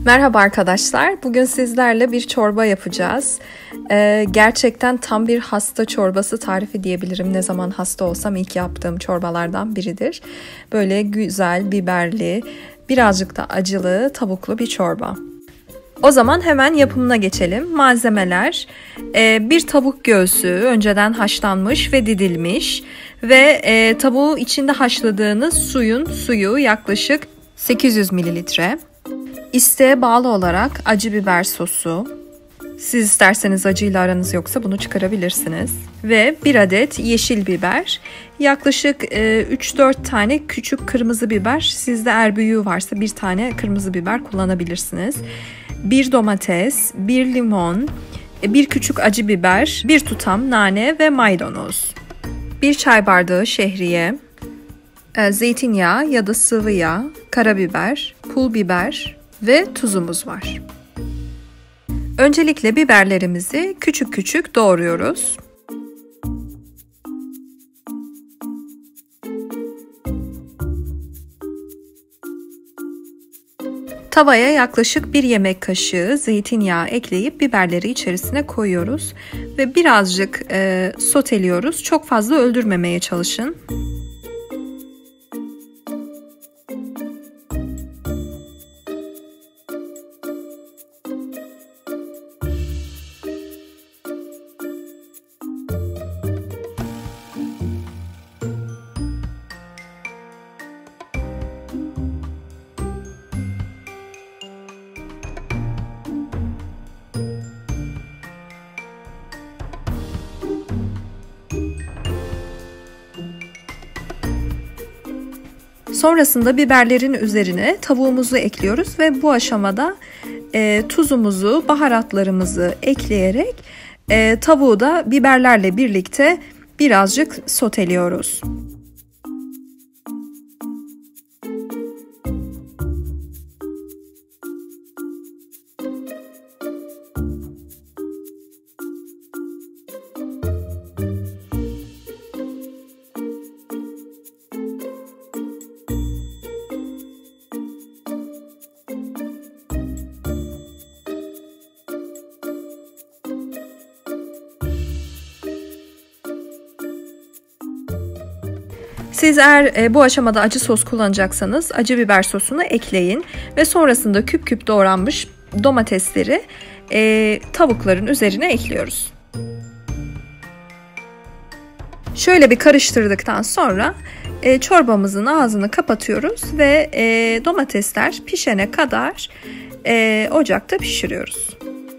Merhaba arkadaşlar. Bugün sizlerle bir çorba yapacağız. Gerçekten tam bir hasta çorbası tarifi diyebilirim. Ne zaman hasta olsam ilk yaptığım çorbalardan biridir. Böyle güzel, biberli, birazcık da acılı, tavuklu bir çorba. O zaman hemen yapımına geçelim. Malzemeler: bir tavuk göğsü önceden haşlanmış ve didilmiş ve tavuğu içinde haşladığınız suyun suyu yaklaşık 800 mililitre. İsteğe bağlı olarak acı biber sosu. Siz isterseniz acıyla aranız yoksa bunu çıkarabilirsiniz. Ve 1 adet yeşil biber. Yaklaşık 3-4 tane küçük kırmızı biber. Sizde eğer büyüğü varsa 1 tane kırmızı biber kullanabilirsiniz. 1 domates, 1 limon, 1 küçük acı biber, 1 tutam nane ve maydanoz. 1 çay bardağı şehriye, zeytinyağı ya da sıvı yağ, karabiber, pul biber ve tuzumuz var. Öncelikle biberlerimizi küçük küçük doğruyoruz. Tavaya yaklaşık 1 yemek kaşığı zeytinyağı ekleyip biberleri içerisine koyuyoruz ve birazcık soteliyoruz. Çok fazla öldürmemeye çalışın. Sonrasında biberlerin üzerine tavuğumuzu ekliyoruz ve bu aşamada tuzumuzu, baharatlarımızı ekleyerek tavuğu da biberlerle birlikte birazcık soteliyoruz. Siz eğer bu aşamada acı sos kullanacaksanız acı biber sosunu ekleyin ve sonrasında küp küp doğranmış domatesleri tavukların üzerine ekliyoruz. Şöyle bir karıştırdıktan sonra çorbamızın ağzını kapatıyoruz ve domatesler pişene kadar ocakta pişiriyoruz.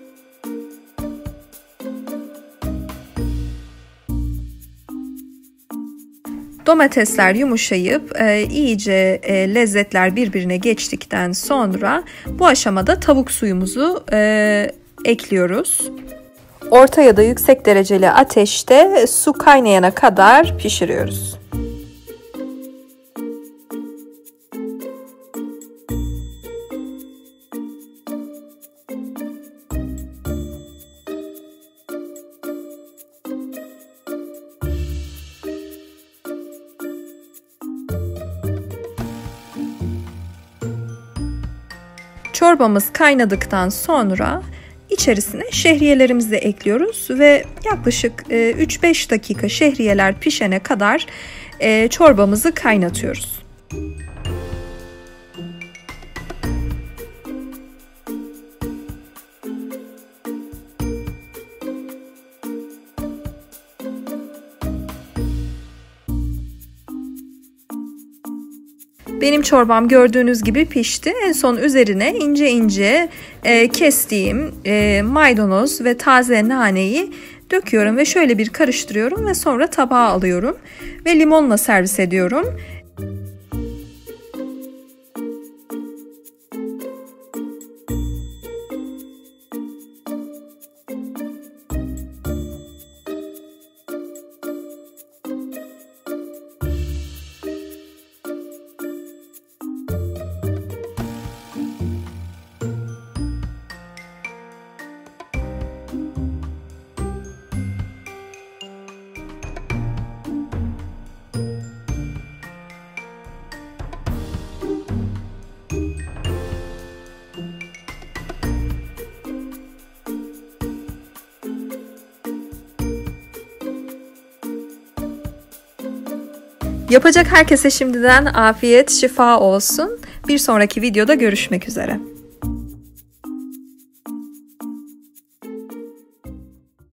Domatesler yumuşayıp iyice lezzetler birbirine geçtikten sonra bu aşamada tavuk suyumuzu ekliyoruz. Orta ya da yüksek dereceli ateşte su kaynayana kadar pişiriyoruz. Çorbamız kaynadıktan sonra içerisine şehriyelerimizi ekliyoruz ve yaklaşık 3-5 dakika şehriyeler pişene kadar çorbamızı kaynatıyoruz. Benim çorbam gördüğünüz gibi pişti. En son üzerine ince ince kestiğim maydanoz ve taze naneyi döküyorum ve şöyle bir karıştırıyorum ve sonra tabağa alıyorum ve limonla servis ediyorum. Yapacak herkese şimdiden afiyet, şifa olsun. Bir sonraki videoda görüşmek üzere.